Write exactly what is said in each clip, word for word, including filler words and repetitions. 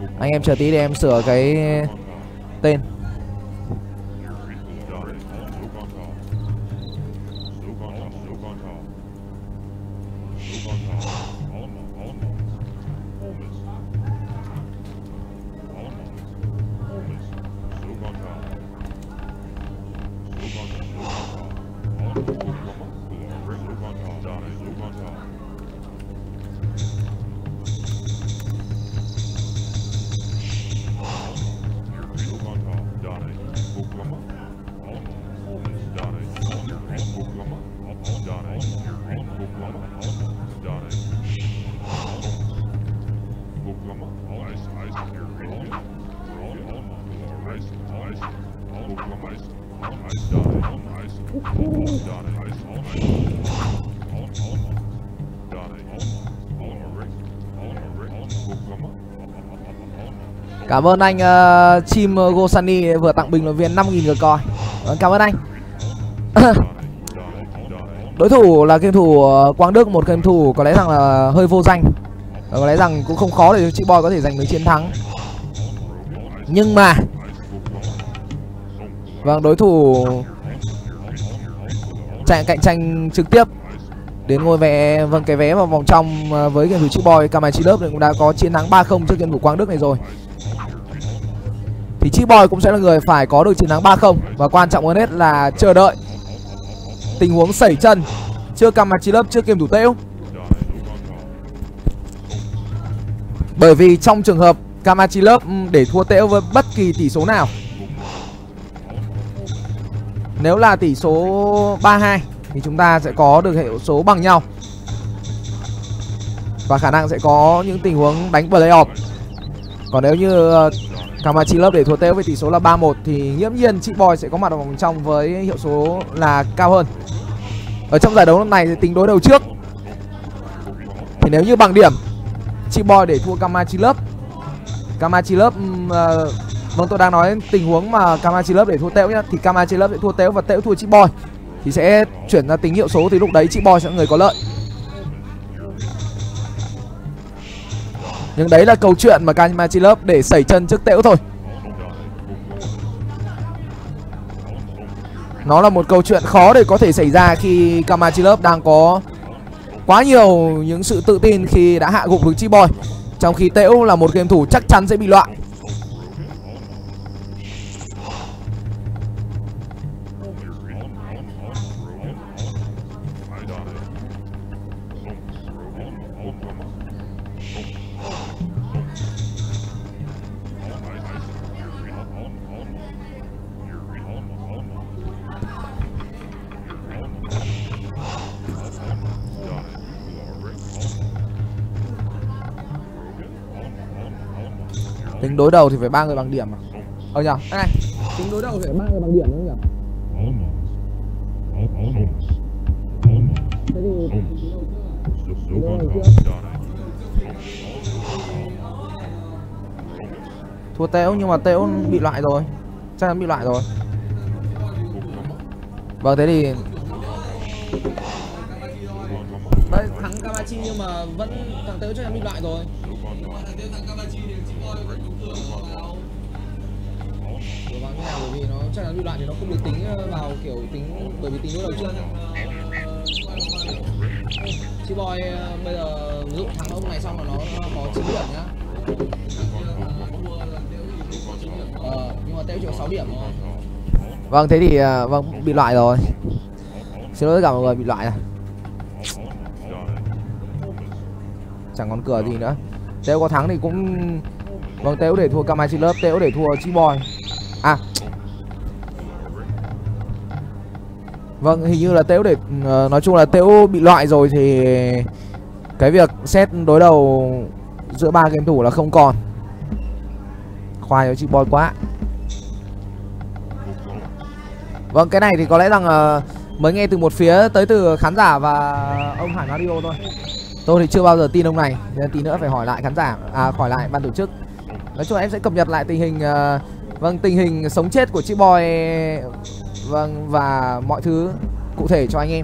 Anh em chờ tí để em sửa cái tên. Cảm ơn anh uh, Chim Gosani vừa tặng bình luận viên năm nghìn lượt coi. Vâng, cảm ơn anh. Đối thủ là game thủ Quang Đức, một game thủ có lẽ rằng là hơi vô danh. Có lẽ rằng cũng không khó để chị Boy có thể giành được chiến thắng. Nhưng mà vâng, đối thủ chạy cạnh tranh trực tiếp đến ngôi vé, vâng, cái vé vào vòng trong với game thủ chị Boy, Kamachi Love cũng đã có chiến thắng ba không trước game thủ Quang Đức này rồi. Thì chị Boy cũng sẽ là người phải có được chiến thắng ba không. Và quan trọng hơn hết là chờ đợi tình huống sẩy chân trước Kamachi Love, trước game thủ Tễu. Bởi vì trong trường hợp Kamachi Love để thua Tễu với bất kỳ tỷ số nào, nếu là tỷ số ba hai thì chúng ta sẽ có được hệ số bằng nhau và khả năng sẽ có những tình huống đánh playoff. Còn nếu như Kamachi Love để thua Tễu với tỷ số là ba một thì nghiễm nhiên chị Boy sẽ có mặt ở vòng trong với hiệu số là cao hơn. Ở trong giải đấu lần này thì tính đối đầu trước thì nếu như bằng điểm, chị Boy để thua Kamachi Love. Kamachi Love uh, vâng, tôi đang nói tình huống mà Kamachi Love để thua Tễu nhá, thì Kamachi Love sẽ thua Tễu và Tễu thua chị Boy thì sẽ chuyển ra tính hiệu số, thì lúc đấy chị Boy sẽ là người có lợi. Nhưng đấy là câu chuyện mà Kamachi Love để sẩy chân trước Tễu thôi. Nó là một câu chuyện khó để có thể xảy ra khi Kamachi Love đang có quá nhiều những sự tự tin khi đã hạ gục được chị Boy, trong khi Tễu là một game thủ chắc chắn sẽ bị loại. Tính đối đầu thì phải ba người bằng điểm à? Ờ nhờ, này, tính đối đầu thì phải ba người bằng điểm đúng không nhỉ? Thế thì thua Tễu, nhưng mà Tễu bị loại rồi, chắc chắn bị loại rồi. Vâng, thế thì đấy, thắng Kamachi nhưng mà vẫn thằng Tễu chắc chắn bị loại rồi. Vâng, như nào, bởi vì nó chắc chắn bị loại thì nó không được tính vào kiểu tính, bởi vì tính đối đầu trước. Chị Boy bây giờ ví dụ thắng ông này xong là nó, nó có chín điểm nhá. Ờ, nhưng mà Tễu chỉ có sáu điểm thôi. Vâng, thế thì vâng, bị loại rồi. Xin lỗi tất cả mọi người, bị loại rồi. Chẳng còn cửa gì nữa. Tễu có thắng thì cũng vâng, Tễu để thua Kamachi Love, Tễu để thua chị Boy. À vâng, hình như là Tễu để uh, nói chung là Tễu bị loại rồi thì cái việc xét đối đầu giữa ba game thủ là không còn. Khoai cho chị Boy quá. Vâng, cái này thì có lẽ rằng uh, mới nghe từ một phía, tới từ khán giả và ông Hải Mario thôi. Tôi thì chưa bao giờ tin ông này, nên tí nữa phải hỏi lại khán giả, à hỏi lại ban tổ chức. Nói chung là em sẽ cập nhật lại tình hình uh, vâng, tình hình sống chết của chị Boy, vâng, và mọi thứ cụ thể cho anh em.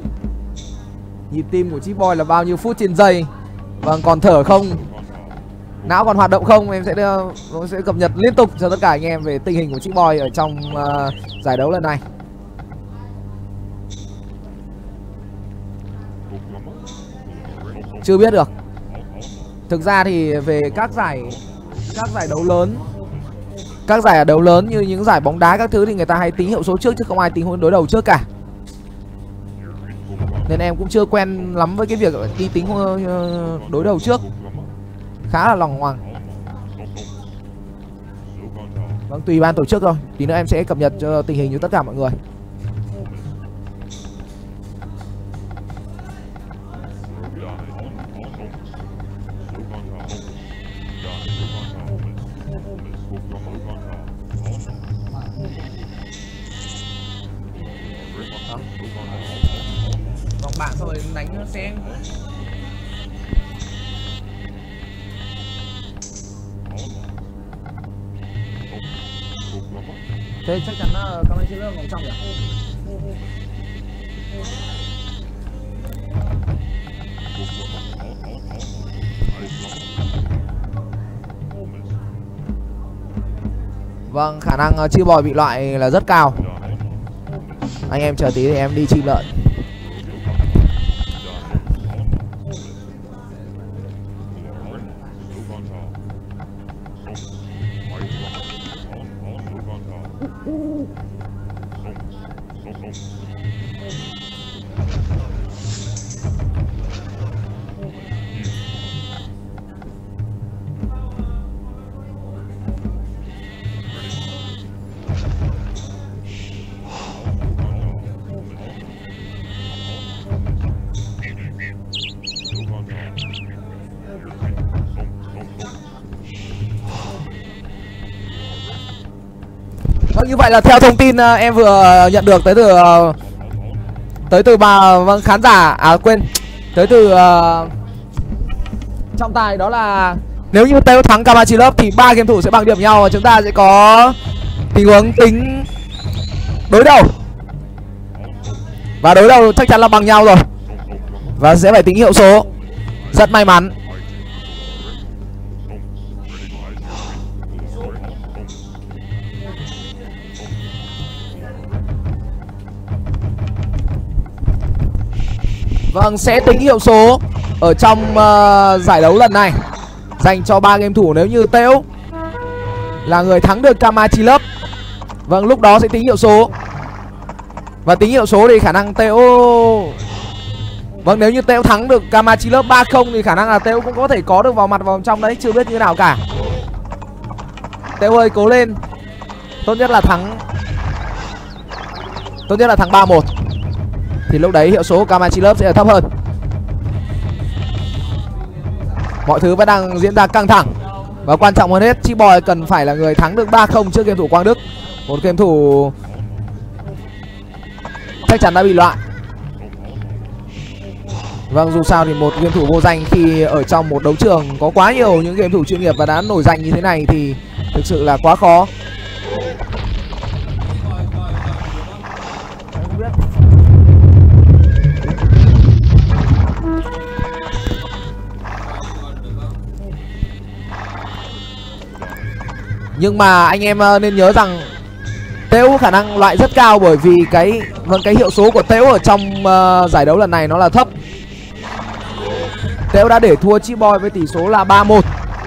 Nhịp tim của chị Boy là bao nhiêu phút trên giây, vâng, còn thở không, Não còn hoạt động không? Em sẽ đưa, sẽ cập nhật liên tục cho tất cả anh em về tình hình của Chick Boy ở trong uh, giải đấu lần này. Chưa biết được. Thực ra thì về các giải các giải đấu lớn, các giải đấu lớn như những giải bóng đá các thứ thì người ta hay tính hiệu số trước chứ không ai tính đối đầu trước cả. Nên em cũng chưa quen lắm với cái việc đi tính đối đầu trước, khá là loằng ngoằng. Vâng, tùy ban tổ chức thôi. Tí nữa em sẽ cập nhật cho tình hình cho tất cả mọi người. Vòng bạn rồi đánh xem. Thế chắc chắn là các anh chị lớp vòng trong nhỉ? Vâng, khả năng uh, Chick Boy bị loại là rất cao. Anh em chờ tí thì em đi chim lợn. Vâng, như vậy là theo thông tin uh, em vừa nhận được tới từ uh, tới từ bà vâng khán giả à quên tới từ uh, trọng tài, đó là nếu như Teo thắng Kamachilov thì ba game thủ sẽ bằng điểm nhau và chúng ta sẽ có tình huống tính đối đầu, và đối đầu chắc chắn là bằng nhau rồi và sẽ phải tính hiệu số. Rất may mắn. Vâng, sẽ tính hiệu số ở trong uh, giải đấu lần này dành cho ba game thủ nếu như Teo là người thắng được Kamachilov. Vâng, lúc đó sẽ tính hiệu số. Và tính hiệu số thì khả năng Teo, vâng, nếu như Teo thắng được Kamachilov ba không thì khả năng là Teo cũng có thể có được vào mặt vào trong đấy, chưa biết như nào cả. Teo ơi, cố lên. Tốt nhất là thắng Tốt nhất là thắng ba một. Thì lúc đấy hiệu số của Kamachilov sẽ là thấp hơn. Mọi thứ vẫn đang diễn ra căng thẳng. Và quan trọng hơn hết, Chick Boy cần phải là người thắng được ba không trước game thủ Quang Đức. Một game thủ chắc chắn đã bị loại. Vâng, dù sao thì một game thủ vô danh khi ở trong một đấu trường có quá nhiều những game thủ chuyên nghiệp và đã nổi danh như thế này thì thực sự là quá khó. Nhưng mà anh em nên nhớ rằng Teo khả năng loại rất cao, bởi vì cái vâng cái hiệu số của Teo ở trong uh, giải đấu lần này nó là thấp. Teo đã để thua Chick Boy với tỷ số là ba một.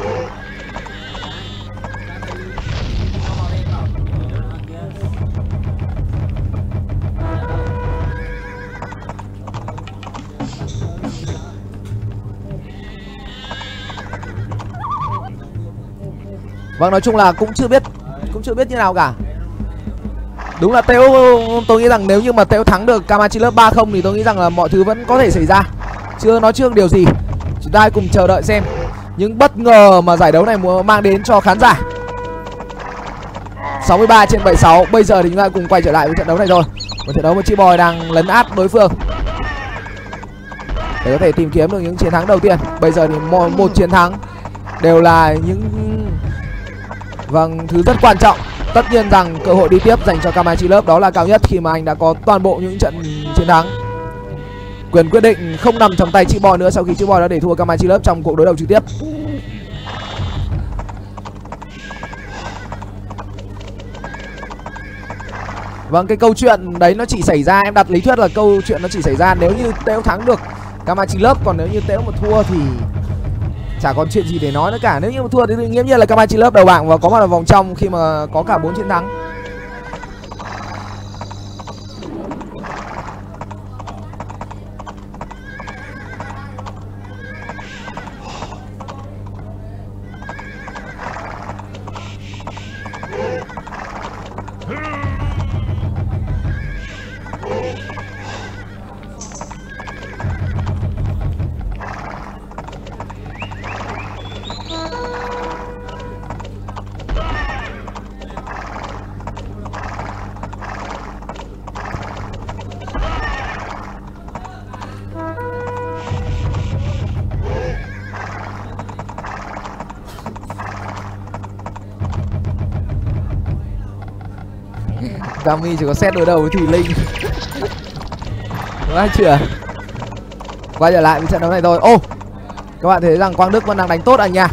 Vâng, nói chung là cũng chưa biết cũng chưa biết như nào cả. Đúng là Teo, tôi nghĩ rằng nếu như mà Teo thắng được Kamachilov ba không thì tôi nghĩ rằng là mọi thứ vẫn có thể xảy ra. Chưa nói trước điều gì. Chúng ta hãy cùng chờ đợi xem những bất ngờ mà giải đấu này mang đến cho khán giả. sáu mươi ba trên bảy mươi sáu. Bây giờ thì chúng ta cùng quay trở lại với trận đấu này rồi. Một trận đấu mà Chick Boy đang lấn át đối phương để có thể tìm kiếm được những chiến thắng đầu tiên. Bây giờ thì một, một chiến thắng đều là những vâng thứ rất quan trọng. Tất nhiên rằng cơ hội đi tiếp dành cho Kamachilov đó là cao nhất khi mà anh đã có toàn bộ những trận chiến thắng. Quyền quyết định không nằm trong tay Chick Boy nữa sau khi Chick Boy đã để thua Kamachilov trong cuộc đối đầu trực tiếp. Vâng, cái câu chuyện đấy nó chỉ xảy ra, em đặt lý thuyết là câu chuyện nó chỉ xảy ra nếu như Tễu thắng được Kamachilov, còn nếu như Tễu mà thua thì chả còn chuyện gì để nói nữa cả. Nếu như mà thua thì nghiễm nhiên là Kamachilov đầu bảng và có mặt ở vòng trong khi mà có cả bốn chiến thắng. Gami chỉ có set đối đầu với Thùy Linh. Đúng hay chưa? Quay trở lại với trận đấu này thôi. Ô, các bạn thấy rằng Quang Đức vẫn đang đánh tốt anh nha.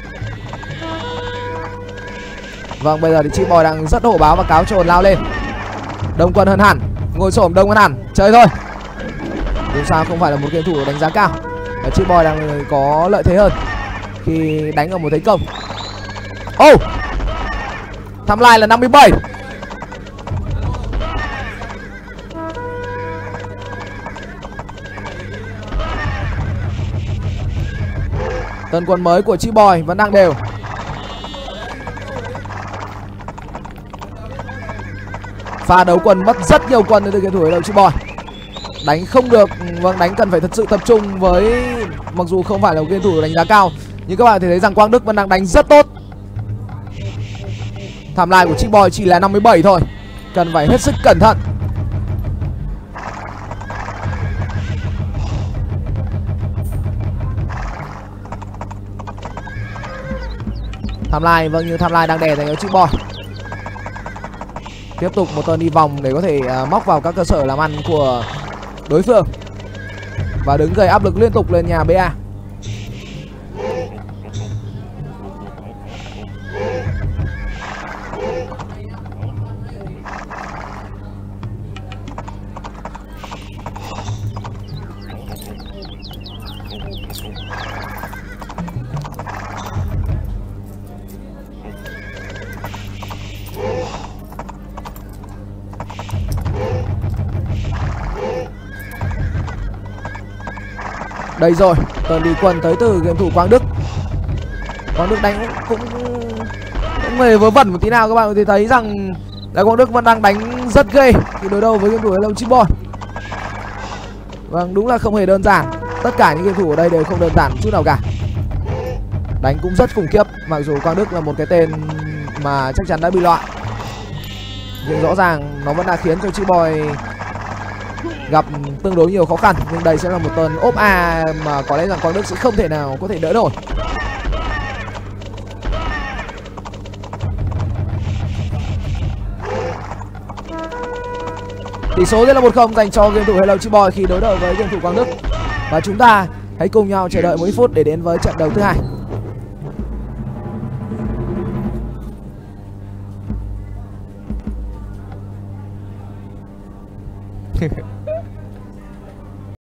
Vâng, bây giờ thì Chip Boy đang rất hổ báo và cáo trồn lao lên. Đông Quân hơn hẳn, ngồi xổm đông hơn hẳn, chơi thôi. Dù sao không phải là một game thủ đánh giá cao, và Chip Boy đang có lợi thế hơn khi đánh ở một thế công. Ô, tham lai là năm mươi bảy. Tân quân mới của Chip Boy vẫn đang đều. Pha đấu quân mất rất nhiều quân từ game thủ đối đầu Chip Boy. Đánh không được, vâng, đánh cần phải thật sự tập trung với, mặc dù không phải là một game thủ đánh giá cao, nhưng các bạn thấy rằng Quang Đức vẫn đang đánh rất tốt. Tham lai của Chip Boy chỉ là năm mươi bảy thôi, cần phải hết sức cẩn thận. Tham lai, vâng, như Tham lai đang đè thành Chip Boy. Tiếp tục một tuần đi vòng để có thể uh, móc vào các cơ sở làm ăn của đối phương và đứng gây áp lực liên tục lên nhà bê a. Đây rồi, tuần đi quân tới từ game thủ Quang Đức. Quang Đức đánh cũng cũng hề vớ vẩn một tí nào, các bạn có thể thấy rằng là Quang Đức vẫn đang đánh rất ghê khi đối đầu với game thủ đối đầu Chip Boy. Vâng, đúng là không hề đơn giản. Tất cả những game thủ ở đây đều không đơn giản chút nào cả. Đánh cũng rất khủng khiếp, mặc dù Quang Đức là một cái tên mà chắc chắn đã bị loại, nhưng rõ ràng nó vẫn đã khiến cho Chip Boy gặp tương đối nhiều khó khăn. Nhưng đây sẽ là một tuần ốp A mà có lẽ rằng Quang Đức sẽ không thể nào có thể đỡ nổi. Tỷ số sẽ là một không dành cho game thủ Hello Chip Boy khi đối đầu với game thủ Quang Đức. Và chúng ta hãy cùng nhau chờ đợi một ít phút để đến với trận đấu thứ hai.